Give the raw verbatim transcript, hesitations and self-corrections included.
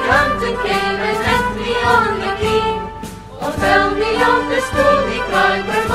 captain came and left me on the quay. Oh, tell me of the school, he cried, where